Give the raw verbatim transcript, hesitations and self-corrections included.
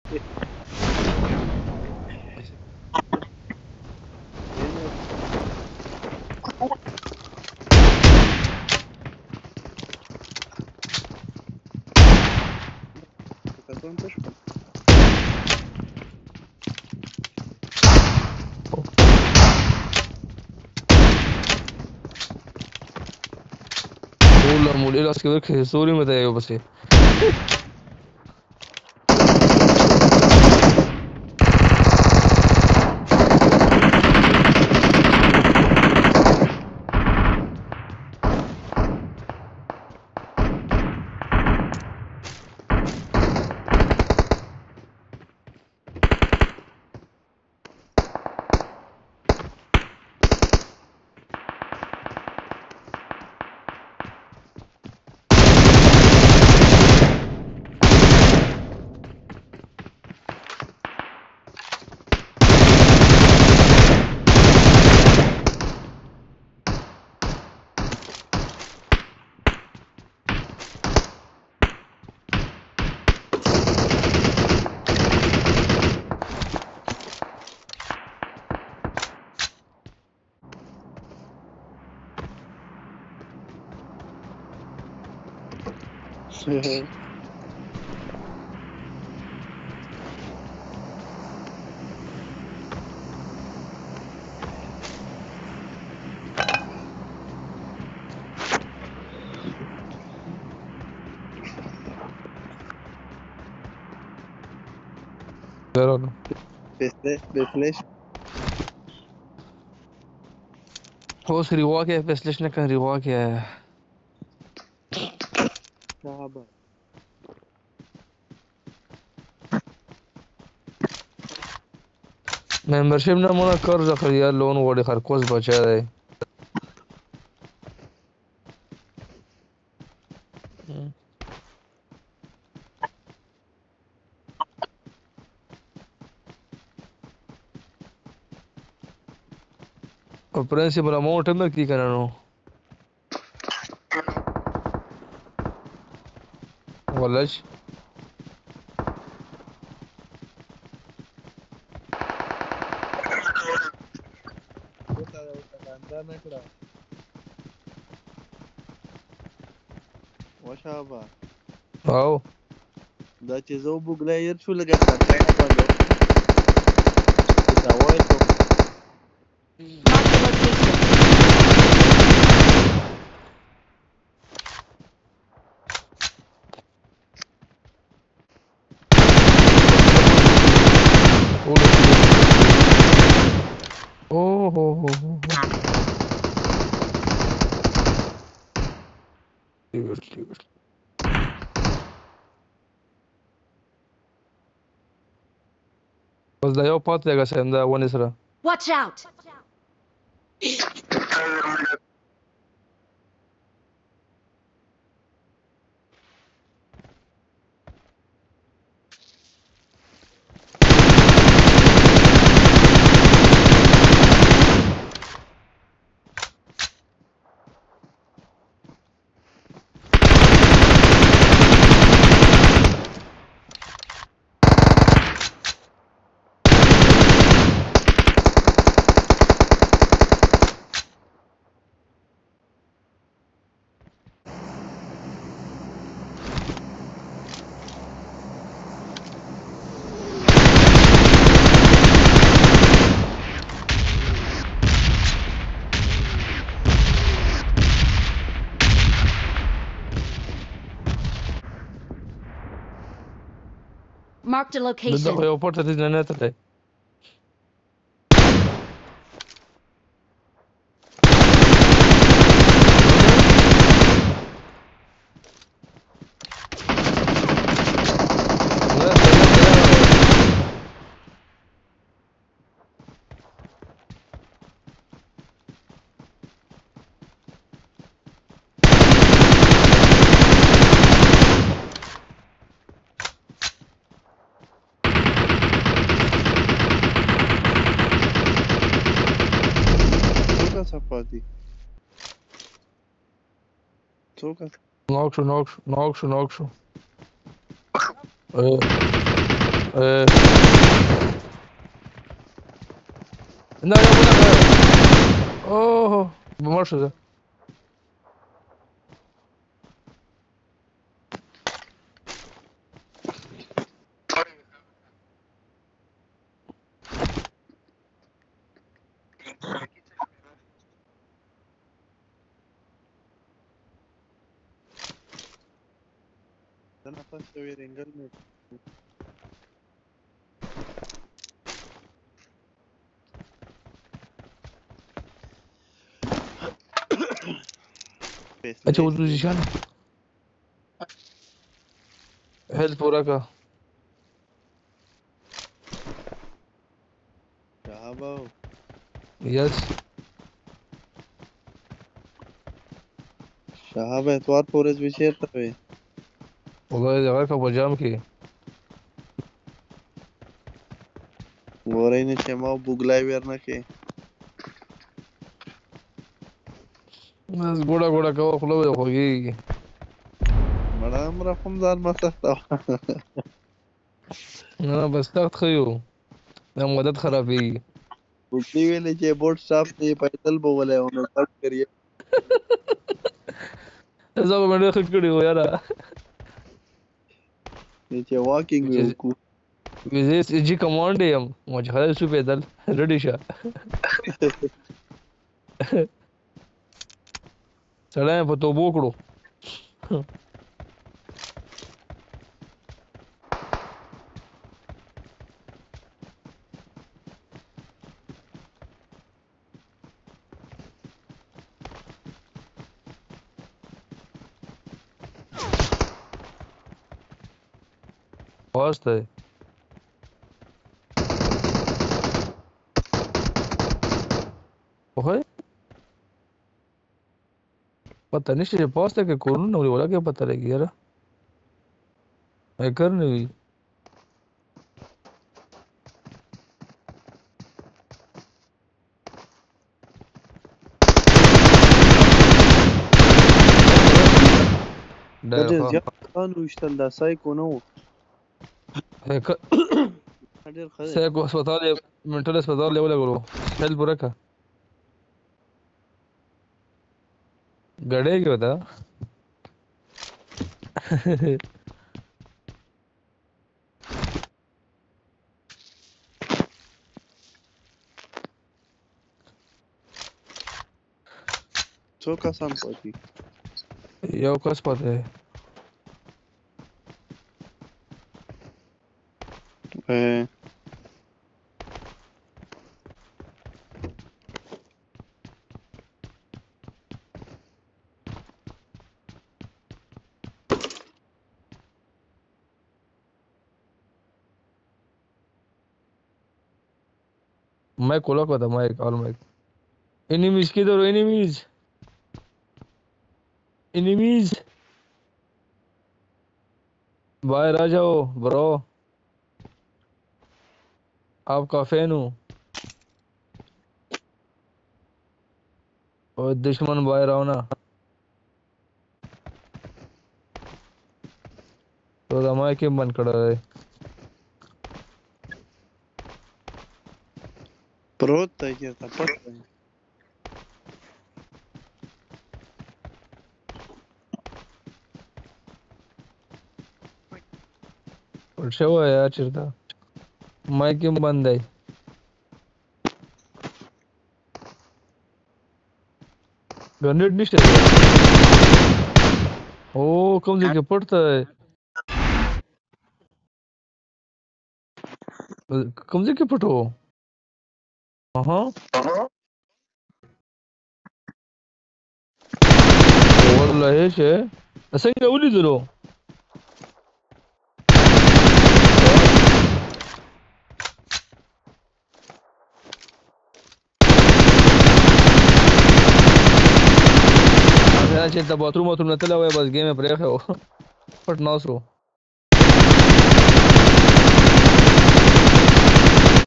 Mulla, mulla, las que ver que Suri me da yo base. Claro. بفلاش هو رواق है बस लेशने का रवाक है صعبة. मेंबरशिप ना मना कर जखर यार लोन वोड़े खरकोस बचा है और प्रिंसिपल अमाउंट में की करना नो वलश وشابه आओ دا چې زه وبوګله ير شو لګه ساتای نه باندې دا وای ته ओह हो हो हो बस da eu pot lega sem da ونی سره Watch out! Marked a دغه location. یو پټ ته نه نه ته صفاتي څوک نوک شو نوک شو نوک شو نوک شو Eh, نه یو بل هغه اوه مړ شو زه. ده نفس شوی رنگل می अच्छा वो दूसरी शान हेल्थ पूरा का شهابه यस شهابه اتوار پورز بشیر تاوی والله जगह का पजाम की ګورای نه چې ما بوګلای ورنکې بس गोड़ा गोड़ा का خلا به خوږي مړه امره کوم ځان مسخته نه بس تخت خيو دا مدد خرابي بوګلی ویلې چې بورډ سټاپ دی پیدل بوله او نو کټ کړی زه به مړ خټ کړی و یاره چې واکینګ وکړو وزیس جی کمانډ یم مو چې خلاص شو پیدل ریډي شه سلام په توبو کړو واسطه ओए पता नहीं से पास तक कौन ना बोला क्या पता लगी यार हैकर नहीं हुई د زیات خان وشتل دا سایکو نو हैकर ډېر خره से को अस्पताल मेंटल अस्पताल लेवल करो हेल्थ पूरा का गड़े क्यों था څو کسان پاتې यो कस पता है اه मैं कोला को था माइक ऑल माइक एनिमीज किधर हो एनिमीज एनिमीज बाहर आ जाओ ब्रो आपका फैन हूँ और दुश्मन बाहर आओ ना तो दमाए के मन कड़ा है پروت دی چېرته پټ دی पट हुआ है यार चिरता माइक क्यों बंद है ग्रेनेड नहीं है ओ कम जगह पड़ता है कम जगह पटो हाँ والله ايش اسنجا ولي ذلو انا چې د باتروم ته نتله وای بس ګیم پرې خو پټ نو سرو